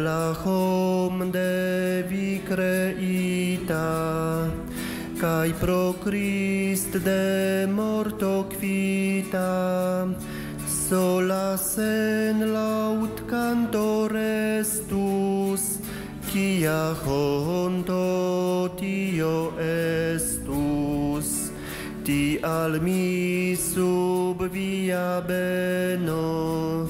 la homde vi creita, cae pro Christ de morto quita, sola sen laud cantores tus, quia honto tio estus, ti al mi sub via beno,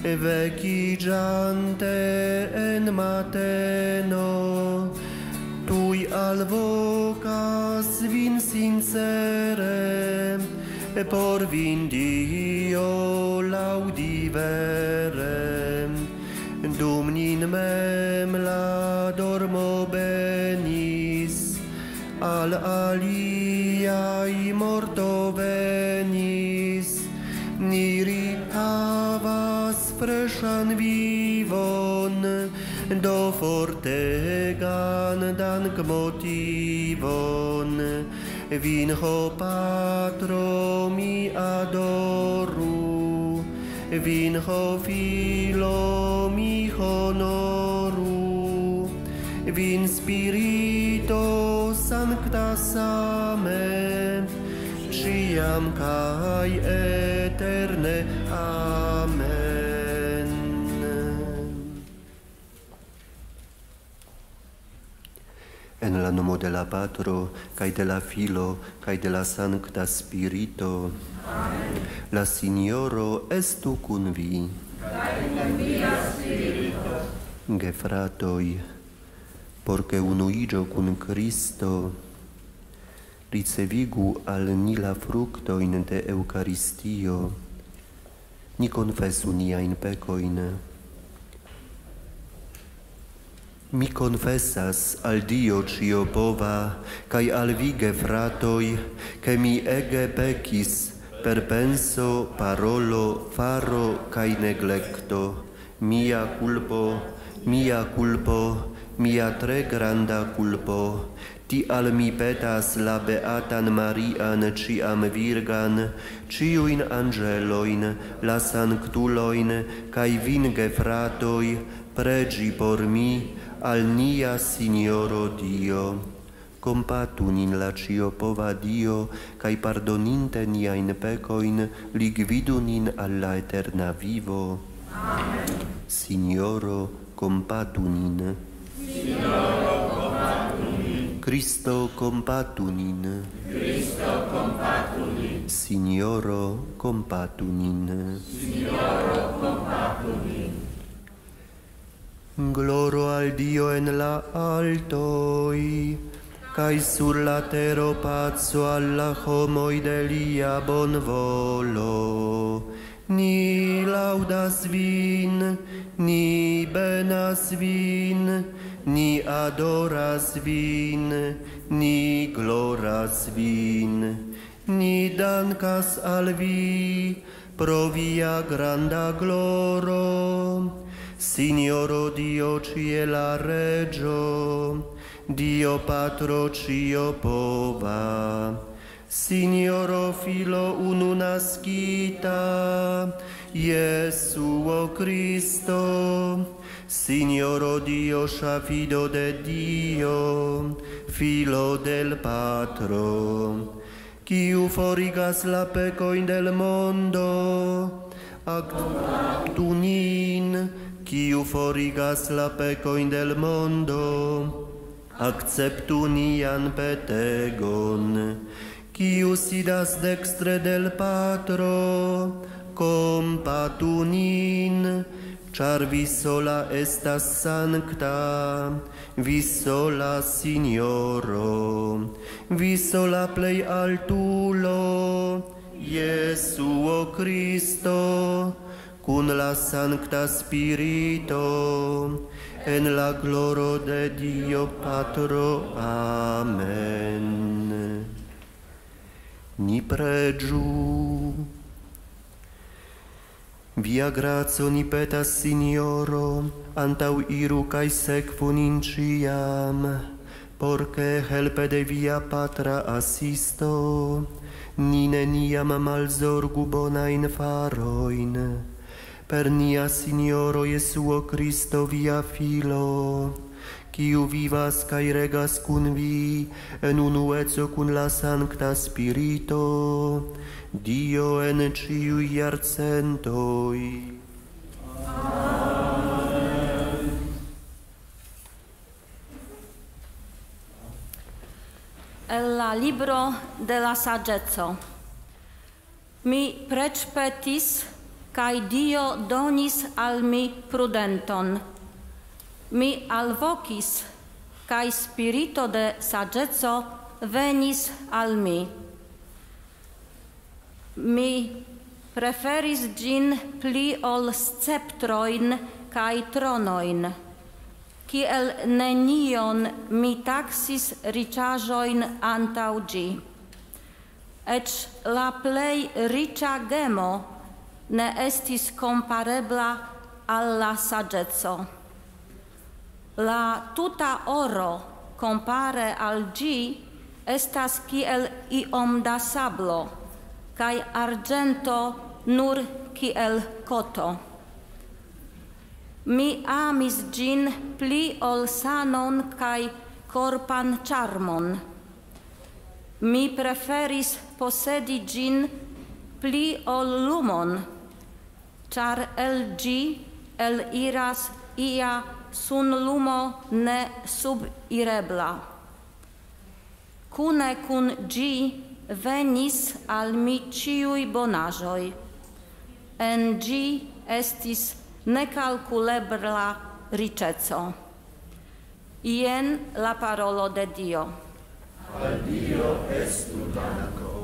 vecigiante en mateno, tui alvocas vin sincere, por vin Dio laudivere, dum in mem la dormo benis, al aliai morto venis, niri havas freŝan vivon, do fortegan dankmotivon, vin ho patro mi adoru, vin ho filo mi honoru, vin spirito sancta same, ciam cae eterne. Amen. En la nomo de la Patro, cae de la Filo, cae de la Sancta Spirito. Amen. La Signoro estu cun vi. Cae cun via spirito. Gefratoi, porce unuigio cun Christo, ricevigu al ni la fructoin de Eucaristio, ni confessu niain pecoin. Mi confessas al Dio cio pova, cae al vi, gefratoi, che mi ege pecis per penso, parolo, faro, cae neglecto, mia culpo, mia tre granda culpo. Ti al mi petas la beatan Marian ciam virgan, ciuin angeloin, la sanctuloin, cae vin, gefratoi, pregi por mi, al nia Signoro Dio. Compatu nin la ciopova Dio, cae pardoninte niain pecoin, ligvidu nin alla eterna vivo. Amen. Signoro, compatu nin. Signoro, compatu nin. Cristo, compatu nin. Cristo, compatu nin. Signoro, compatu nin. Signoro, compatu nin. Gloro al Dio en la altoi, cae sur la tero pazzo alla homoi de lia bon volo. Ni laudas vin, ni benas vin, ni adoras vin, ni gloras vin, ni dankas al vi pro via granda gloro. Signoro Dio ciela Regio, Dio Patro ciopova, Signoro Filo ununascita, Iesuo Cristo, Signoro Dio fido de Dio, Filo del Patro, quiu forigas la pecoin del mondo, actu nin, quiu forigas la pecoin del mondo, acceptu nian petegon, quiu sidas dextre del Patro, compatu nin, char vi sola estas sancta, vi sola Signoro, vi sola plei altulo, Iesuo Cristo, cun la Sancta Spirito, en la gloro de Dio Patro. Amen. Ni pregiu. Via grazo ni petas, Signoro, antau iru cae sequu nin ciam, porce helpe de via patra assisto, ni neniam malzorgu bonain faroin, per nia Signoro Jesuo Christo via Filo, quiu vivas cae regas cun vi, en unueco cun la Sancta Spirito, Dio en ciui iarcentoi. El la libro de la sageco. Mi preceptis, cae Dio donis al mi prudenton. Mi alvocis, cae spirito de sageco venis al mi. Mi preferis gin pli ol sceptroin cae tronoin, kiel nenion mi taxis riĉaĵojn antaŭ ĝi. Eĉ la plej riĉa gemo ne estis komparebla al la saĝeco. La tuta oro kompare al ĝi estas kiel iom da sablo, kaj arĝento nur kiel koto. Mi amis gin pli ol sanon cae corpan charmon. Mi preferis posedi gin pli ol lumon, char el gi eliras ia sunlumo ne subirebla. Cune cun gi venis al mi ciui bonaĵoj. En gi estis necalculebla riĉeco. Ien la parolo de Dio. Al Dio estu danko.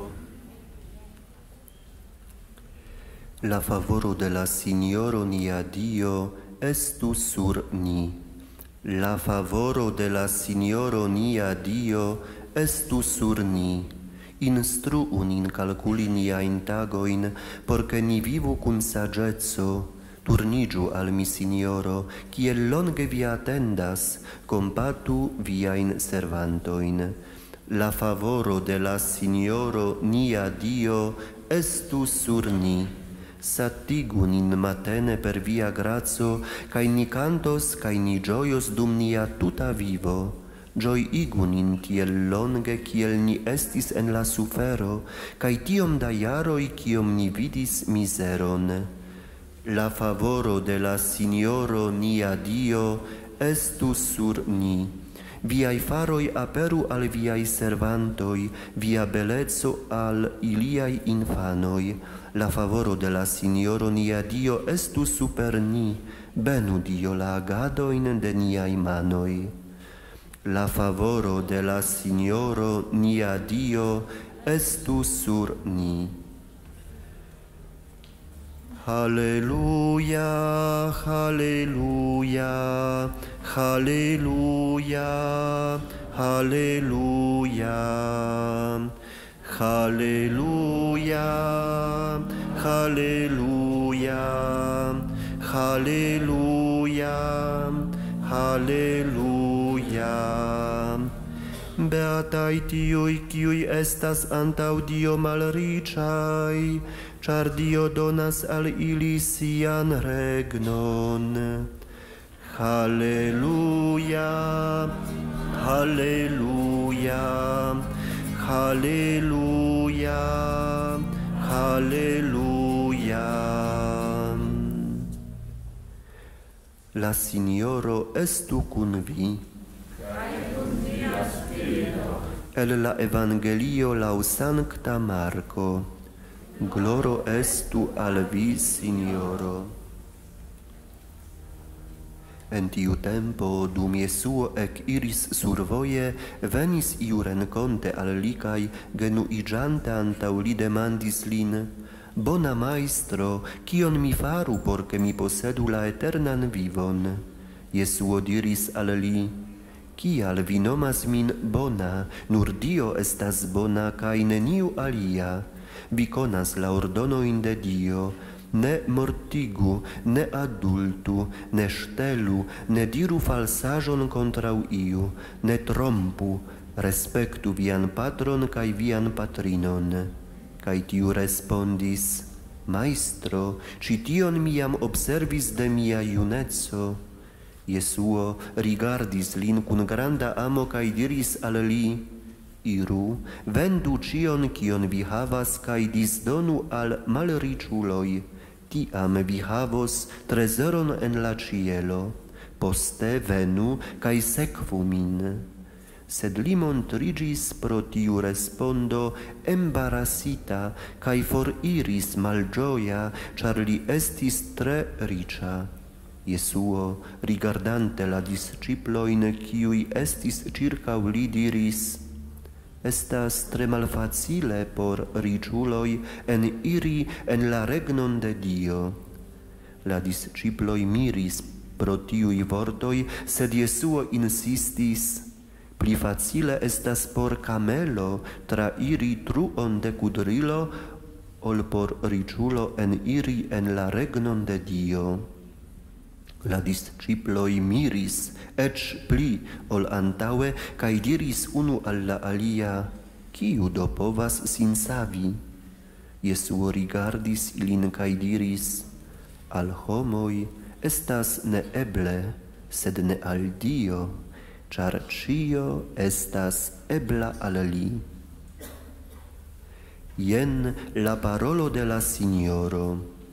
La favoro de la Signoro nia Dio estu sur ni. La favoro de la Signoro nia Dio estu sur ni. Instruu nin calculi niajn tagojn, porke ni vivu kun saĝeco. Turnigiu al mi, Signoro, kiel longe vi attendas, compatu viain servantoin. La favoro de la Signoro nia Dio estu sur ni. Satigu nin matene per via grazo, cae ni cantos, cae ni gioios dum nia tuta vivo. Gioigu nin tiel longe, kiel ni estis en la sufero, cae tiom da jaroi, kiom ni vidis miseron. La favoro de la Signoro nia Dio estu sur ni. Viai faroi aperu al viai servantoi, via beleco al iliai infanoi. La favoro de la Signoro nia Dio estu super ni. Benu Dio la agadoin de niai manoi. La favoro de la Signoro nia Dio estu sur ni. Halleluja, halleluja, halleluja, halleluja, halleluja, halleluja, halleluja, halleluja. Beatai tiui, kiui estas antau Dio malriĉaj, char Dio donas al ili sian regnon. Halleluja, halleluja, halleluja, halleluja. La Signoro estu kun vi. El la Evangelio lau Sancta Marco. Gloro estu al vi, Signoro. En tiu tempo, dum Jesuo iris survoje, venis iu renkonte al li kaj genuiĝante antaŭ li demandis lin: Bona Majstro, kion mi faru, porke mi posedu la eternan vivon? Jesuo diris al li: Kial vi nomas min bona? Nur Dio estas bona kaj neniu alia. Vi konas la ordonoin de Dio: ne mortigu, ne adultu, ne ŝtelu, ne diru falsaĵon kontraŭ iu, ne trompu, respektu vian patron kaj vian patrinon. Kaj tiu respondis: Maestro, ci tion miam observis de mia iunezo. Jesuo rigardis lin cun granda amo cae diris al li: Iru, vendu cion cion vi havas cae disdonu al malriĉuloj, tiam vi havos trezoron en la cielo. Poste venu cae sekvu min. Sed li montrigis pro tiu respondo embarasita cae foriris malgioia, char li estis tre riĉa. Jesuo, rigardante la disciploin, kiui estis circau li, diris: Estas tre malfacile por riĉuloj eniri en la regnon de Dio. La disciploj miris pro tiuj vortoj, sed Jesuo insistis: Pli facile estas por camelo trairi truon de kudrilo, ol por riĉulo eniri en la regnon de Dio. La disciploj miris ecz pli ol antaŭe kaj diris unu al la alia: Kiu do povas sin savi? Jesuo rigardis ilin kaj diris: Al homoj estas neeble, sed ne al Dio, ĉar ĉio estas ebla al li. Jen la parolo de la Signoro.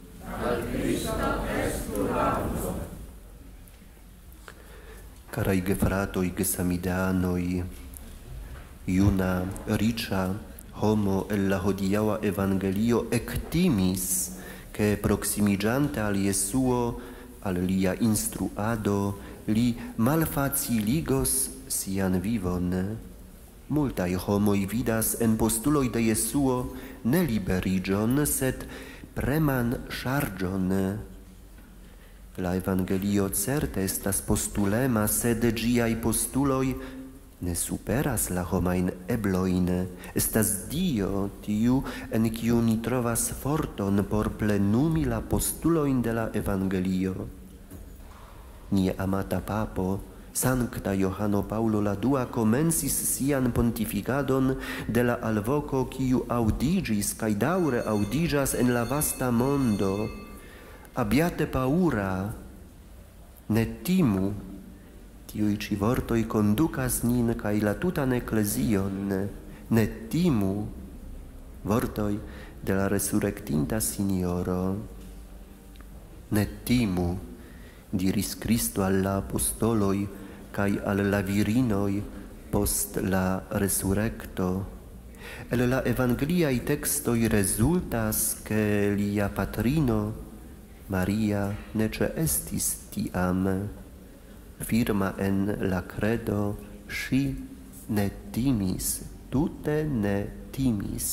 Carai gefratoi gesamideanoi, iuna riĉa homo el la hodiaŭa evangelio ektimis, ke proksimiĝante al Jesuo, al lia instruado, li malfaciligos sian vivon. Multaj homoj vidas en postuloj de Jesuo ne liberiĝon, sed preman ŝarĝon. La evangelio certe estas postulema, sed ĝiaj postuloj ne superas la homajn eblojn. Estas Dio tiu, en kiu ni trovas forton por plenumi la postulojn de la evangelio. Nia amata papo, Sancta Johano Paulo la Dua, komencis sian pontificadon de la alvoko, kiu aŭdiĝis kaj daŭre aŭdiĝas en la vasta mondo. Abbiate paura, ne timu, tiui ci vortoi conducas nin cae la tutan ecclesion, ne timu, vortoi de la resurrectinta Signoro. Ne timu, diris Cristo alla apostoloi cae al la virinoi post la resurrecto. El la evangeliai textoi resultas che lia patrino, Maria, nece estis tiam. Firma en la credo, si ne timis, tute ne timis.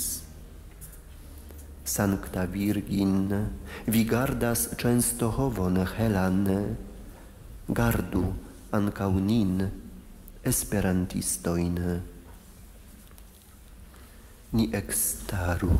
Sancta Virgin, vi gardas Częstochowon helan, gardu ancau nin, esperantistoin. Ni extaru.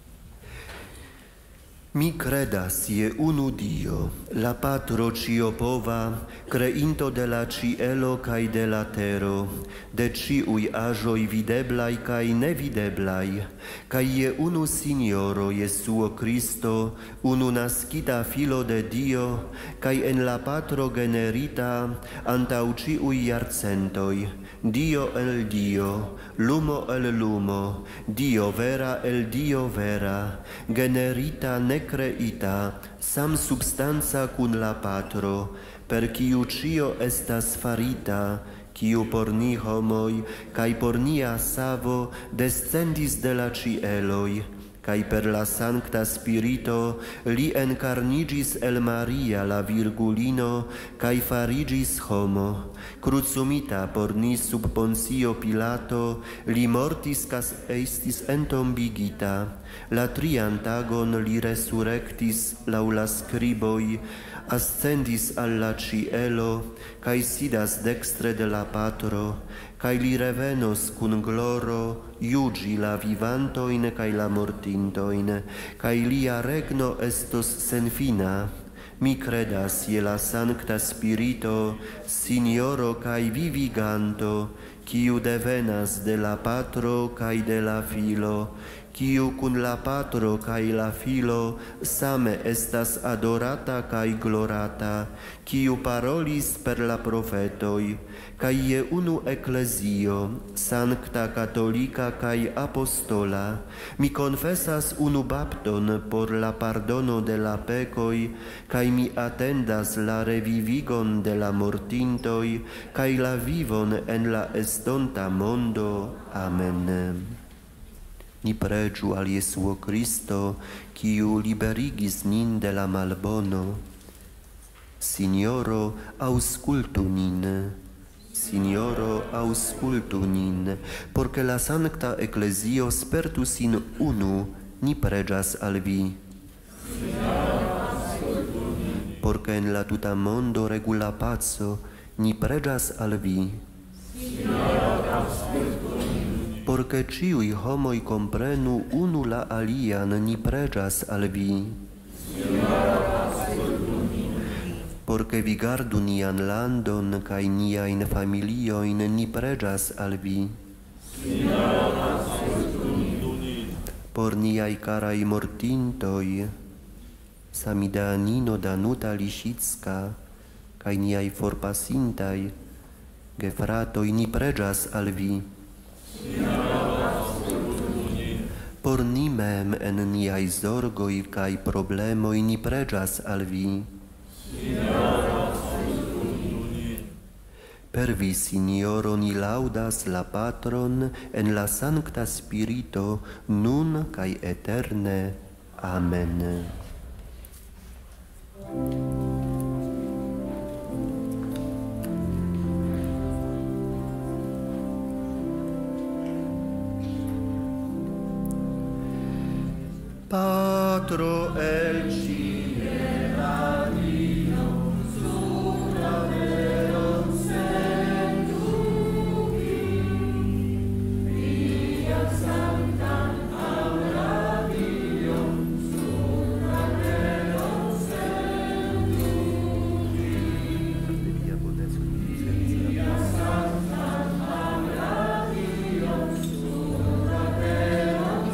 Mi credas je unu Dio, la Patro ciopova, creinto de la cielo cae de la tero, de ciui aĵoj videblaj kaj nevideblaj, kaj je unu Signoro Jesuo Cristo, unu naskita Filo de Dio, kaj en la Patro generita antaŭ ciuj jarcentoj, Dio el Dio, lumo el lumo, Dio vera el Dio vera, generita necreita, sam substanza cun la Patro, per kiu cio estas farita, kiu por ni homoi, kai por nia savo descendis de la cieloi, kai per la Sancta Spirito li encarnigis el Maria la Virgulino, kai farigis homo, crucumita por ni sub Poncio Pilato, li mortis cas estis entombigita, la trian tagon li resurrectis lau la scriboi, ascendis alla cielo, cae sidas dextre de la Patro, cae li revenos cun gloro, iugi la vivantoin cae la mortintoin, cae lia regno estos senfina. Mi credas je la Sancta Spirito, Signoro cae viviganto, quiu devenas de la Patro cae de la Filo, quiu cun la Patro cae la Filo same estas adorata cae glorata, quiu parolis per la profetoi, cae je unu ecclesio, sancta catholica cae apostola, mi confessas unu bapton por la pardono de la pecoi, cae mi attendas la revivigon de la mortintoi, cae la vivon en la estonta mondo. Amen. Ni pregiu al Jesuo Christo, quiu liberigis nin de la malbono. Signoro, auscultu nin. Signoro, auscultu nin, porque la sancta ecclesio spertus in unu, ni pregias al vi. Signoro, auscultu nin. Porque en la tuta mondo regula pazzo, ni pregias al vi. Signoro, auscultu nin. Porque ciui homoi comprenu unu la alian, ni pregias al vi. Signoro, auscultu nin. Porque vi gardu nian landon cae niain familioin, ni pregias al vi. Signoro, auscultu nin. Por niai carai mortintoi, Samida Nino Danuta Lisicka, cae niai forpasintai, gefratoi, ni pregias al vi. Signoro, auscultu nin. Por ni mem en niai zorgoi cae problemoi, ni pregias al vi. Signoro, auscultu nin. Per vi, Signoro, ni laudas la Patron en la Sancta Spirito, nun cae eterne. Amen. Patro el cielo Mario, sura verum seduci, via sanctam aura Dium, sura verum seduci, via sanctam aura Dium, sura verum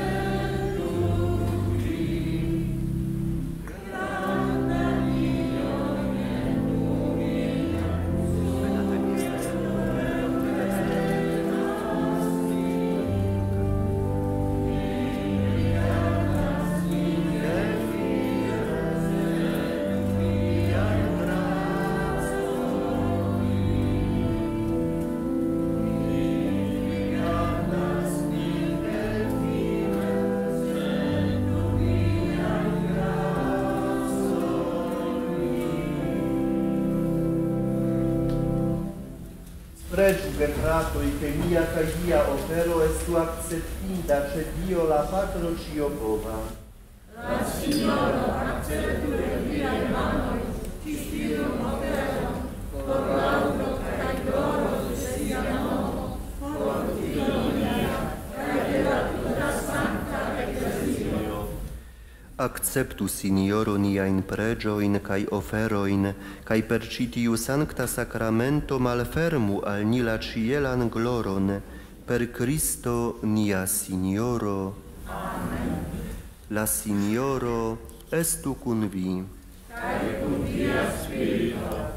Pregiu, gefratoi, che mia ca via ofero estu acceptinda, ce Dio la Patro cio pova. La Signoro acceptu de viae manoi, cistium ofero, por laudo cae gloro de sia nomo, por Filio mia, cae de la tuta sancta ecclesio. Acceptu, Signoro, niain pregioin cae oferoin, cae per citiu sancta sacramento malfermu al ni la cielan gloron, per Christo nia Signoro. Amen. La Signoro estu cun vi. Cae cun via spirito.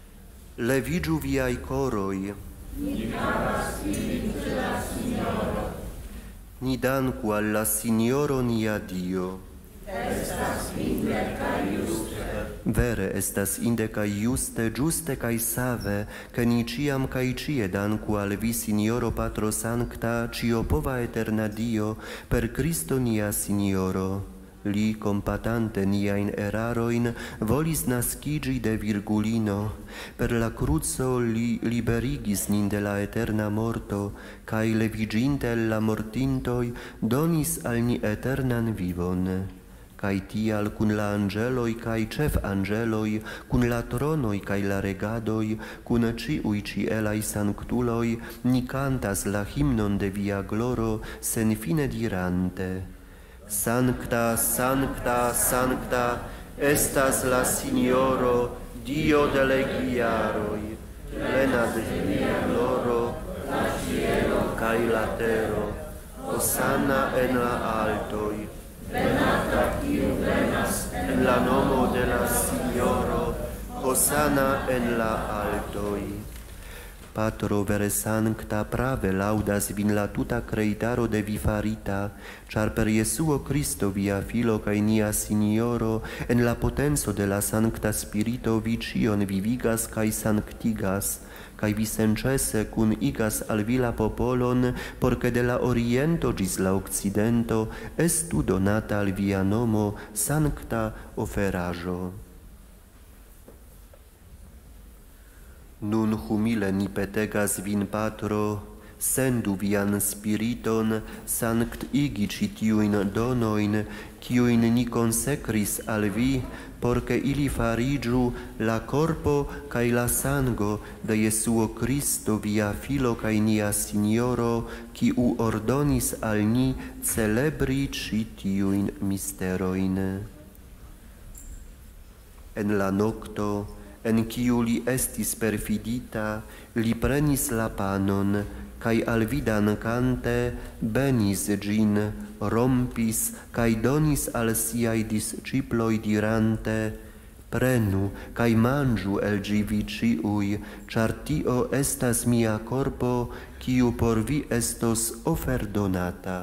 Levigiu viai coroi. Ni havas ilin ce la Signoro. Ni dancu alla Signoro nia Dio. Estas inde cae juste. Vere estas inde cae juste, giuste cae save, che ni ciam cae cie dancu al vi, Signoro Patro Sancta, cio pova eterna Dio, per Christo nia Signoro. Li, compatante niain eraroin, volis nascigi de Virgulino. Per la cruzo li liberigis nin de la eterna morto, cae leviginte la mortintoi, donis al ni eternan vivon. Cae tial cun la angeloi cae cef angeloi, cun la tronoi cae la regadoi, cun ciui cielai sanctuloi, ni cantas la himnon de via gloro, sen fine dirante. Sancta, sancta, sancta, estas la Signoro, Dio de legiaroi, plena de via gloro, la cielo cae la tero, Hosanna en la altoi. Benata kiu venas en la nomo de la Signoro, Hosanna en la altoi. Patro vere sancta prave laudas vin la tuta creitaro de vi farita, char per Jesuo Christo via filo cae nia Signoro, en la potenzo de la Sancta Spirito vi cion vivigas cae sanctigas, cae vi sencese cun igas al vi la popolon, porce de la oriento gis la occidento estu donata al via nomo sancta oferajo. Nun humile ni petegas vin, Patro, sendu vian spiriton, sanctigi citiuin donoin, ciuin ni consecris al vi, porce ili farigiu la corpo cae la sango de Jesuo Christo via filo cae nia Signoro, ciu ordonis al ni celebri citiuin misteroin. En la nocto, en ciu li estis perfidita, li prenis la panon, cae al vidan cante benis gin, rompis, cae donis al siai disciploi dirante, prenu, cae mangiu el gi vi ciui, char tio estas mia corpo, ciu por vi estos oferdonata.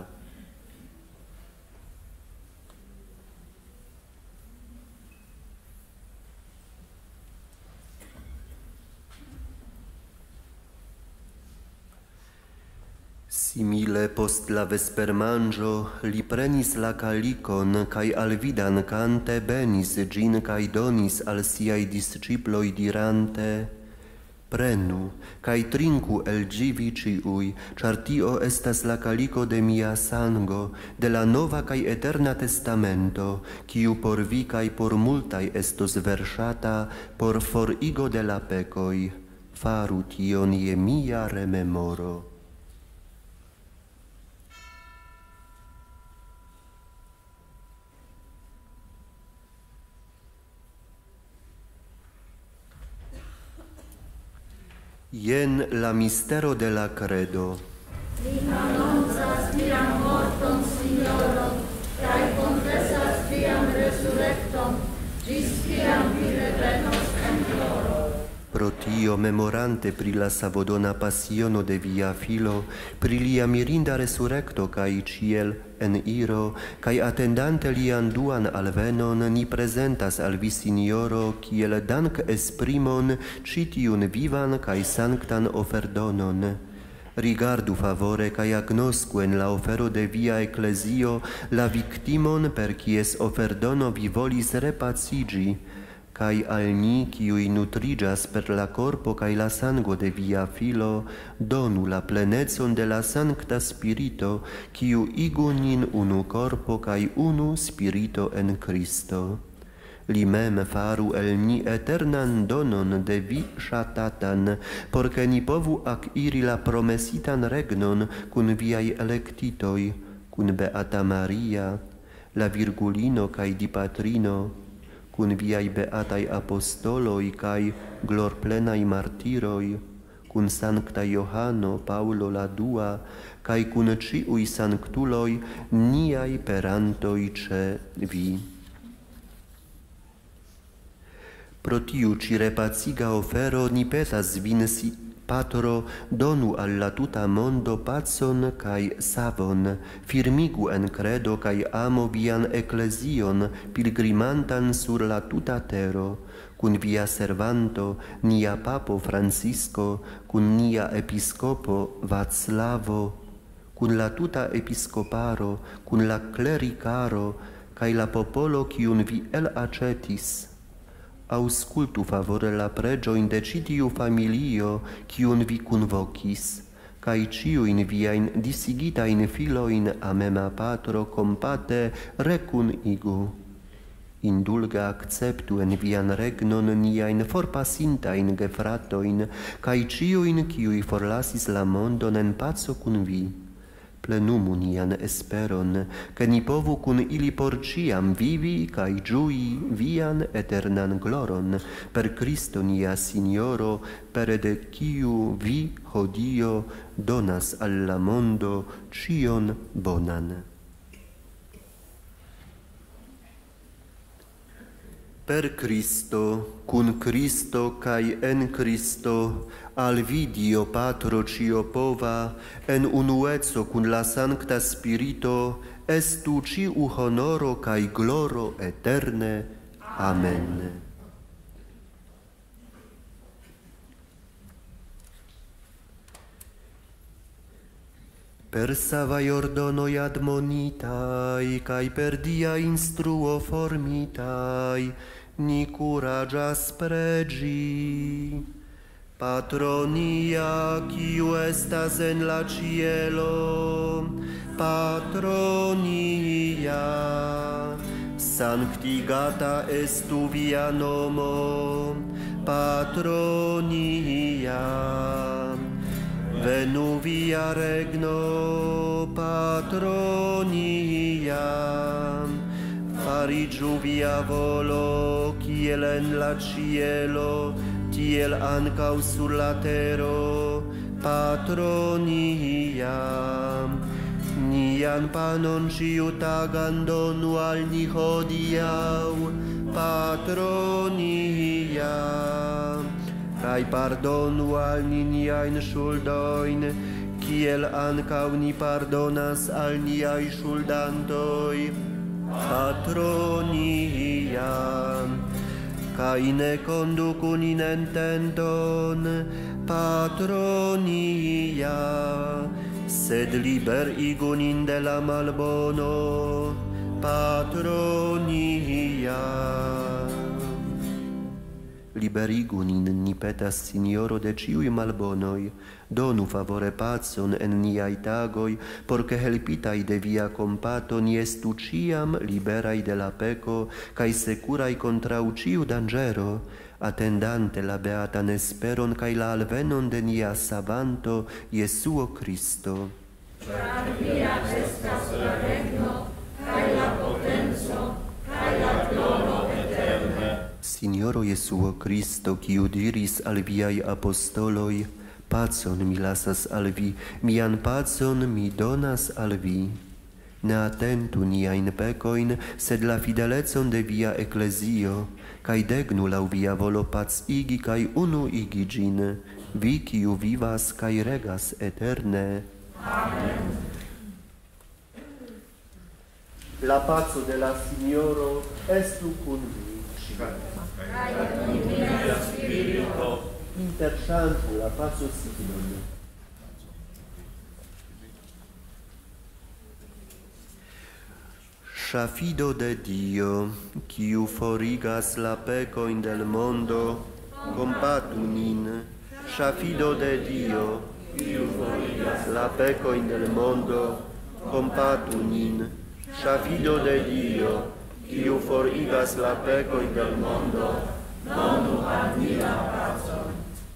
Simile post la vespermangio li prenis la calicon, cae al vidan cante benis gin cae donis al siai disciploi dirante, prenu, cae trinku el gi vi ciui, char tio estas la calico de mia sango, de la nova cae eterna testamento, ciu por vi cae por multai estos versata por forigo de la pecoi. Faru tion je mia rememoro. Ien la mistero de la credo. Mi annoncas viam morton, Signoro, cae confessas viam resurrectum, gis ciam vi revenos en gloro. Pro tio, memorante pri la savodona passiono de via filo, pri lia mirinda resurrecto cae ciel en iro, cae attendante lian duan alvenon, ni presentas al vi, Signoro, kiel dank esprimon citiun vivan cae sanctan oferdonon. Rigardu favore cae agnoscu en la ofero de via ecclesio la victimon per quies oferdono vi volis repacigi, cae al ni, ciui nutrigas per la corpo cae la sango de via filo, donu la plenezon de la Sancta Spirito, ciu igu nin unu corpo cae unu Spirito en Christo. Li mem faru el ni eternan donon de vi shatatan, porce ni povu aciri la promesitan regnon cun viai electitoi, cun Beata Maria, la Virgulino cae Dipatrino, cun viai beatai apostoloi cae glorplenai martiroi, cun Sancta Johano Paulo la Dua, cae cun ciui sanctuloi niai perantoi ce vi. Pro tiu ci repaciga ofero ni petas vin, Patro, donu alla tuta mondo pacon cae savon, firmigu en credo cae amo vian ecclesion pilgrimantan sur la tuta tero, cun via servanto, nia papo Francisco, cun nia episcopo Vaclavo, cun la tuta episcoparo, cun la clericaro, cae la popolo cium vi elacetis. Auscultu favore la pregioin de citiu familio, cium vi convocis, cae ciuin viain disigitain filoin a mema Patro compate recunigu. Indulga acceptu en vian regnon niain forpasintain gefratoin, cae ciuin ciui forlasis la mondon en paco cun vi. plenumum nian esperon, che ni povu cun ili porciam vivi cae giui vian eternan gloron, per Christo nia Signoro, per de quiu vi, hodio, donas alla mondo cion bonan. Per Christo, cun Christo cae en Christo, al Dio Patro cio pova, en unuezzo cun la Sancta Spirito, estu ciu honoro cae gloro eterne. Amen. Per sava Iordonoi admonitai, cae per dia instruo formitai, ni curagias pregi. Patronia, quiu estas en la cielo, Patronia, sanctigata estu via nomo, Patronia, venu via regno, Patronia, farigiu via volo, kiel en la cielo, tiel ancau sur la tero, Patronia. Nian panon ciutagan donu al ni hodiau, Patronia. Cae pardonu al ni niain schuldoin, kiel ancau ni pardonas al niai schuldantoi, Patronia. Cae ne conducu nin en tenton, Patronia, sed liberigu nin de la malbono, Patronia. Liberigu nin, ni petas Signoro, de ciui malbonoi, donu favore pacon en niai tagoi, porce helpitai de via compato ni estu ciam liberai de la peco, cae securai contrau ciu dangero, attendante la beatan esperon cae la alvenon de nia savanto, Iesuo Christo. Char via estas la regno, cae la potenzo, cae la gloro eterne. Signoro Iesuo Christo, quiu diris al viai apostoloi, pacon mi lasas al vi, mian pacon mi donas al vi. Ne attentu niain pecoin, sed la fidelecon de via ecclesio, cae degnu lau via volo pacigi cae unuigi gin, vi quiu vivas cae regas eterne. Amen. La paco de la Signoro estu cun vi. Interchantu la paco signon. Schafido de Dio, quiu forigas la pecoin del mondo, compatu nin. Schafido de Dio, quiu forigas la pecoin del mondo, compatu nin. Schafido de Dio, quiu forigas la pecoin del mondo, donu al ni la pacon.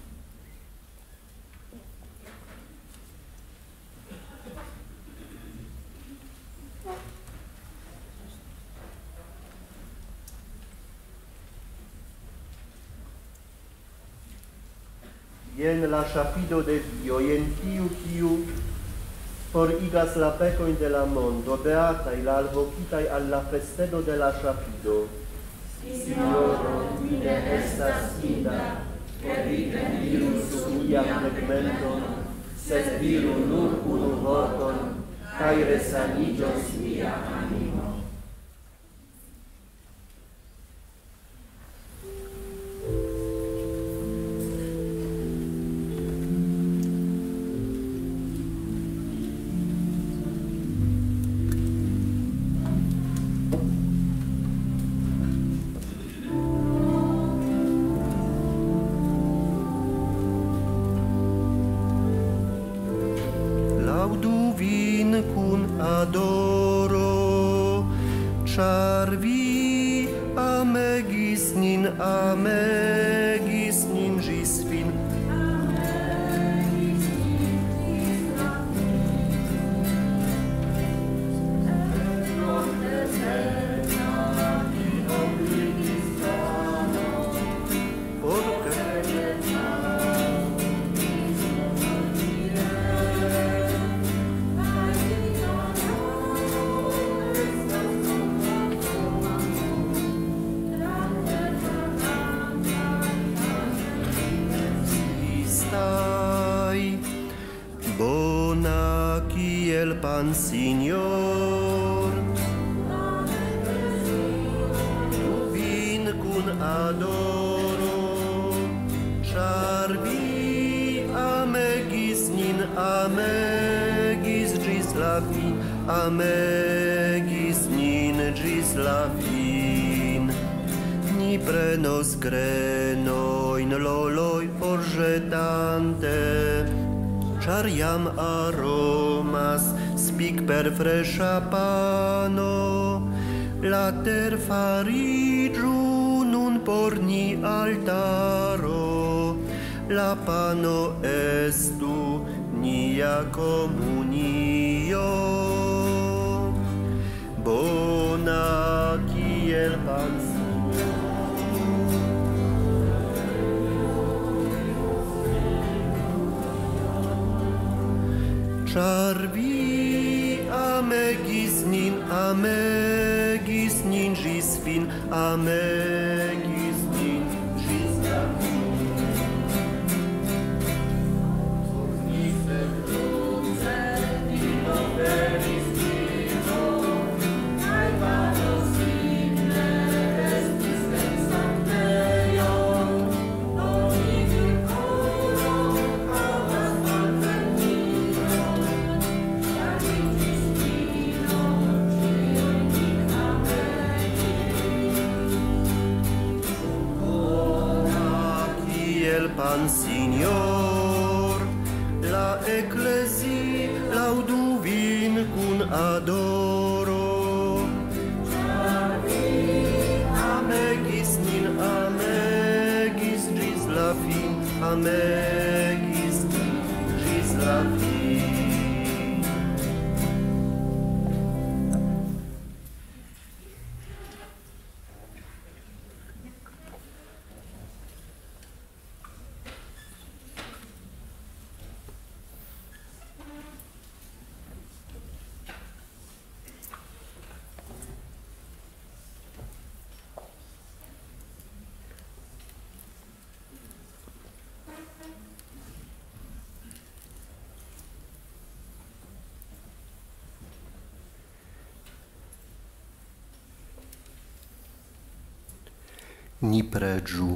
Ien la schafido de Dio, ien quiu forigas la pecoin de la mondo, beatai la alvocitai alla festedo de la schafido. Signoro, mi ne estas ida, che vi veniru sur miam tegmenton, sed diru nur unu vorton, cae resanigios mia animo. Laudu vin cun adoro, char vi amegis nin gis fin. stai, bona kiel Pan Signor. Vin kun adoro, ĉar vi amegis nin, amegis ĝis la fin, amegis nin ĝis la fin. Ni prenos grenojn loloj forĵetante, ĉar jam aromas spik per freŝa pano. La ter fariĝu nun por ni altaro, la pano estu nia komunio. Bona kiel Pan ĉar vi amegis nin ĝis fin, amegis nin ĝis la fin. Pan Signor, la Ecclesi laudu vin kun adoro. Amegis nin, amegis ĝis la fin, amegis nin ĝis la fin. Ni preĝu.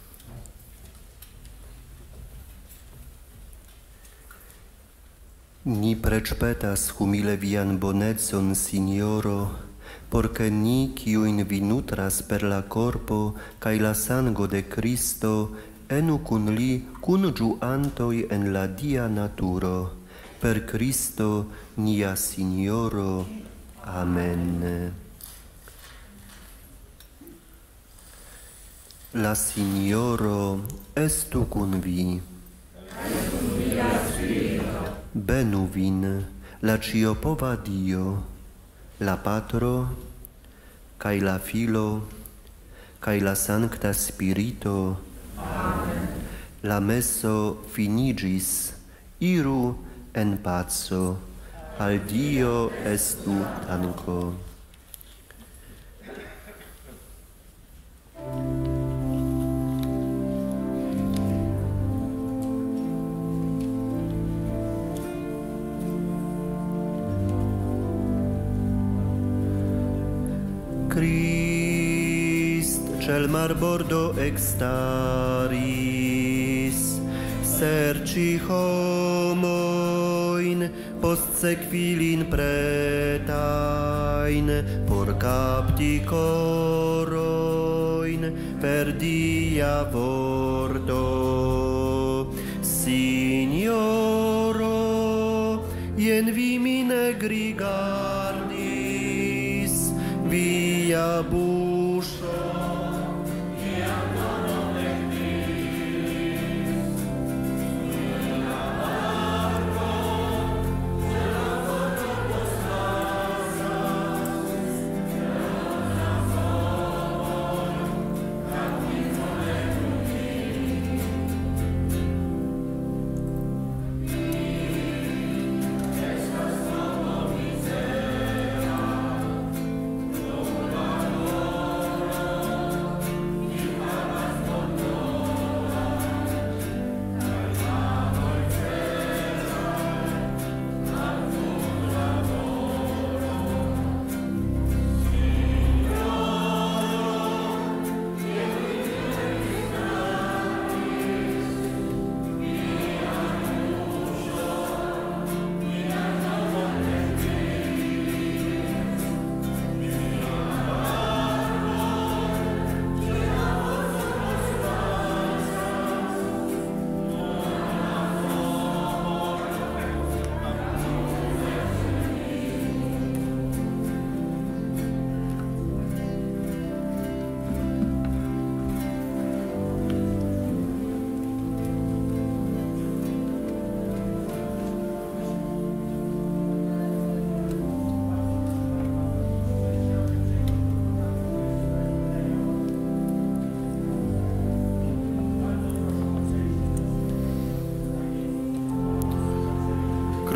Ni preĝpetas humile vian bonecon, Signoro, por ke ni, kiujn vi nutras per la korpo kaj la sango de Kristo, enu kun li kunĝuantoj en la dia naturo. Per Kristo nia Signoro. Amen. La Signoro estu kun vi. Benu vin la ĉiopova Dio, la Patro kaj la Filo kaj la Sankta Spirito. Amen. La meso finiĝis. Iru en paco. Al Dio estu danko. Christ cel marbordo extaris, serci homoin, post sequilin pretain, por capti coroin, per dia vorto. Signoro, jen vi min rigardis, via buŝo, via mono ekdiris, via barko, se la vorto postlasas, la favor, capito ekdiris. Estas nomo mizera,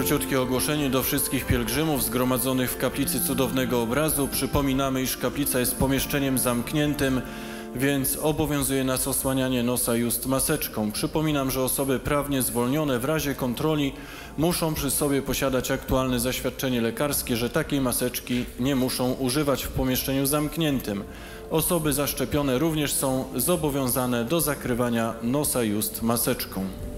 Króciutkie ogłoszenie do wszystkich pielgrzymów zgromadzonych w kaplicy Cudownego Obrazu. Przypominamy, iż kaplica jest pomieszczeniem zamkniętym, więc obowiązuje nas osłanianie nosa i ust maseczką. Przypominam, że osoby prawnie zwolnione w razie kontroli muszą przy sobie posiadać aktualne zaświadczenie lekarskie, że takiej maseczki nie muszą używać w pomieszczeniu zamkniętym. Osoby zaszczepione również są zobowiązane do zakrywania nosa i ust maseczką.